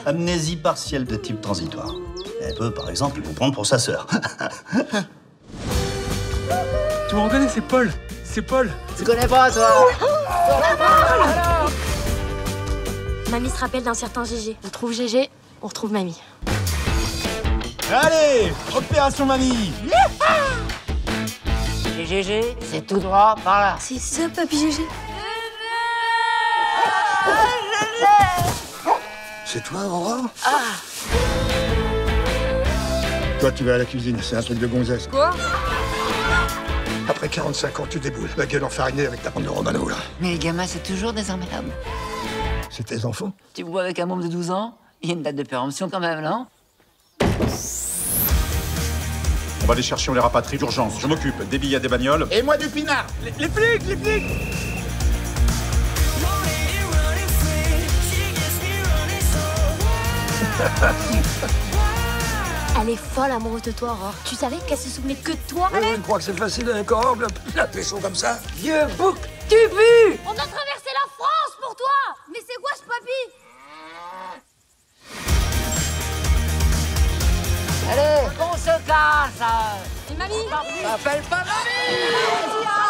Amnésie partielle de type transitoire. Elle peut, par exemple, vous prendre pour sa sœur. Tu me reconnais, c'est Paul. C'est Paul. Tu connais pas, toi? Mamie se rappelle d'un certain Gégé. On trouve Gégé, on retrouve Mamie. Allez, opération mamie. Et Gégé, c'est tout droit par là. C'est ça, papy Gégé. C'est toi, Aurore? Toi, tu vas à la cuisine, c'est un truc de gonzesse. Quoi? Après 45 ans, tu déboules, la gueule enfarinée avec ta bande de Romano, là. Mais les gamins, c'est toujours des emmerdeurs. C'est tes enfants? Tu vois, avec un môme de 12 ans, il y a une date de péremption quand même, non? On va les chercher, on les rapatrie d'urgence. Je m'occupe des billets, des bagnoles. Et moi du pinard! Les flics, les flics. Elle est folle amoureuse de toi, Aurore. Tu savais qu'elle se souvenait que de toi? Je crois que c'est facile avec Aurore, la pécho comme ça. Vieux bouc, tu pues! On a traversé la France pour toi! Mais c'est quoi ce papy? Allez, on se casse! Et mamie? Appelle pas mamie!